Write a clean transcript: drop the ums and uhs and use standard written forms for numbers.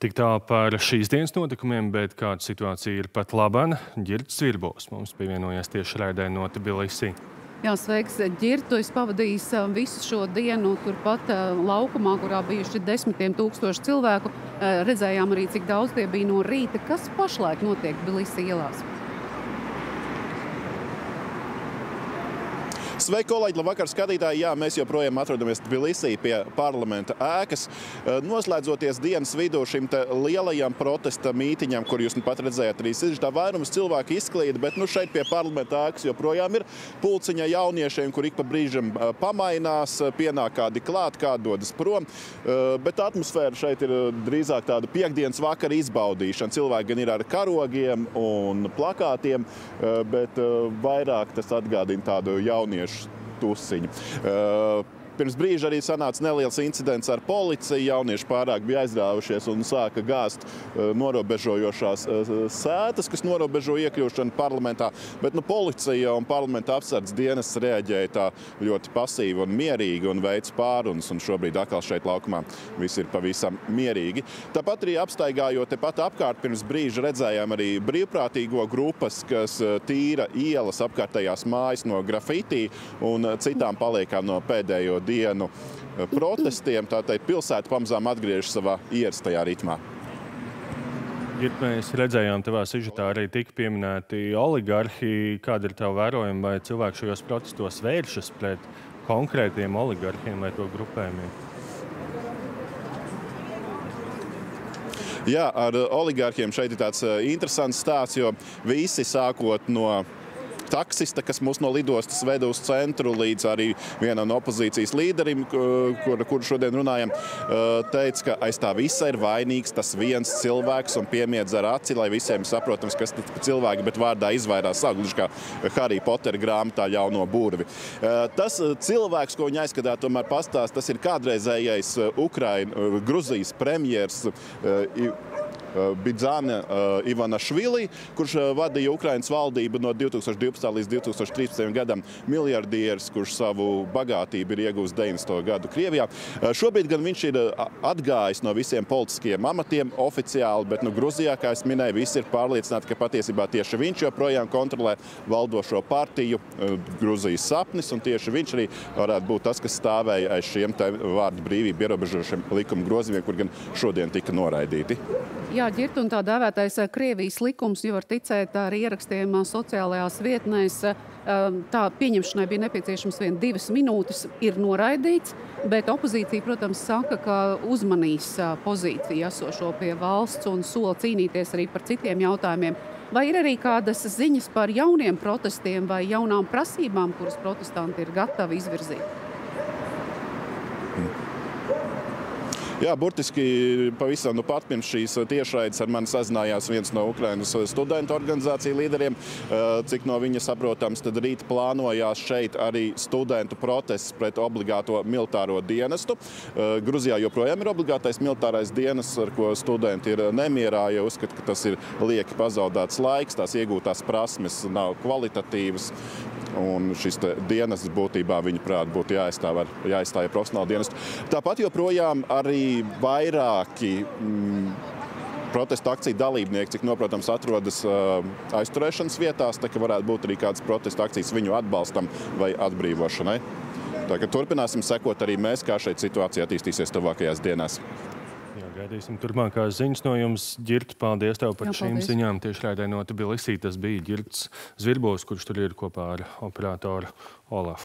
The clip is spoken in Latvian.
Tik tā par šīs dienas notikumiem, bet kāda situācija ir pat labana, Ģirds Zvirbovs mums pievienojies tieši raidē no Tbilisī. Jā, sveiks, Ģirt, tu esi pavadījis visu šo dienu turpat laukumā, kurā bijuši desmitiem tūkstoši cilvēku. Redzējām arī, cik daudz tie bija no rīta. Kas pašlaik notiek Tbilisī ielās? Sveiki, kolēģi, labvakar, skatītāji! Jā, mēs joprojām atrodamies Tbilisī pie parlamenta ēkas. Noslēdzoties dienas vidū šim te lielajam protesta mītiņam, kur jūs pat redzējāt arī sižetā, vairums cilvēku izklīda, bet šeit pie parlamenta ēkas joprojām ir pulciņa jauniešiem, kur ik pa brīžam pamainās, pienāk kādi klāt, kādi dodas prom. Bet atmosfēra šeit ir drīzāk tāda piektdienas vakara izbaudīšana. Cilvēki gan ir ar karogiem un plakātiem, bet vairāk tas atgādina tādu jauniešu tusiņu. Pirms brīža arī sanāca neliels incidents ar policiju. Jaunieši pārāk bija aizrāvušies un sāka gāzt norobežojošās sētas, kas norobežo iekļūšanu parlamentā. Bet policija un parlamenta apsardzes dienas reaģēja tā ļoti pasīvi un mierīgi un veic pārunas. Un šobrīd atkal šeit laukumā viss ir pavisam mierīgi. Tāpat arī apstaigājot tepat apkārt, pirms brīža redzējām arī brīvprātīgo grupas, kas tīra ielas apkārtējās mājas no grafitī un citām paliekām no pēdējo dienu protestiem. Tātad pilsēta pamazām atgriežas savā ierastajā ritmā. Ģirt, mēs redzējām tavā sižetā arī tika pieminēti oligarhi. Kāda ir tava vērojuma, vai cilvēki šajos protestos vēršas pret konkrētiem oligarhiem vai to grupējumiem? Jā, ar oligarhiem šeit ir tāds interesants stāsts, jo visi sākot no taksista, kas mūs no lidostas veda uz centru, līdz arī vienam no opozīcijas līderim, kuru šodien runājam, teica, ka aiz tā visa ir vainīgs tas viens cilvēks un piemiedz ar aci, lai visiem saprotams, kas tas cilvēki, bet vārdā izvairās gluži kā Harry Potter grāmatā jauno burvi. Tas cilvēks, ko viņa aizskatā, tomēr pastāst, tas ir kādreizējais Gruzijas premjers Bidzana Ivanašvili, kurš vadīja Ukrainas valdību no 2012. līdz 2013. gadam, miljardieris, kurš savu bagātību ir ieguvis 90. gadu Krievijā. Šobrīd gan viņš ir atgājis no visiem politiskiem amatiem oficiāli, bet Gruzijā, kā es minēju, visi ir pārliecināti, ka patiesībā tieši viņš joprojām kontrolē valdošo partiju Gruzijas sapnis, un tieši viņš arī varētu būt tas, kas stāvēja aiz šiem vārdu brīvību ierobežošiem likuma grozījumiem, kur gan šodien tika noraidīti. Jā, Ģirt, un tā dēvētais Krievijas likums, jo var ticēt ar ierakstiem sociālajās vietnēs, tā pieņemšanai bija nepieciešams 2 minūtes, ir noraidīts, bet opozīcija, protams, saka, ka uzmanīs pozīciju esošo pie valsts un sola cīnīties arī par citiem jautājumiem. Vai ir arī kādas ziņas par jauniem protestiem vai jaunām prasībām, kuras protestanti ir gatavi izvirzīt? Jā, burtiski pavisam pat pirms šīs tiešraides ar mani sazinājās viens no Ukrainas studentu organizāciju līderiem. Cik no viņa saprotams, tad rīt plānojās šeit arī studentu protests pret obligāto militāro dienestu. Gruzijā joprojām ir obligātais militārais dienests, ar ko studenti ir nemierā, jo uzskata, ka tas ir lieki pazaudēts laiks, tās iegūtās prasmes nav kvalitatīvas. Un šis dienests būtībā, viņa prāt, būtu jāaizstāja profesionālu dienestu. Tāpat joprojām arī vairāki protesta akciju dalībnieki, cik noprotams, atrodas aizturēšanas vietās, tā ka varētu būt arī kādas protesta akcijas viņu atbalstam vai atbrīvošanai. Tā ka turpināsim sekot arī mēs, kā šeit situācija attīstīsies tuvākajās dienās. Jā, gaidīsim turpmākās ziņas no jums. Ģirt, paldies tev par šīm ziņām. Tieši raidē no Tbilisī tas bija Ģirds Zvirbovs, kurš tur ir kopā ar operatoru Olafu.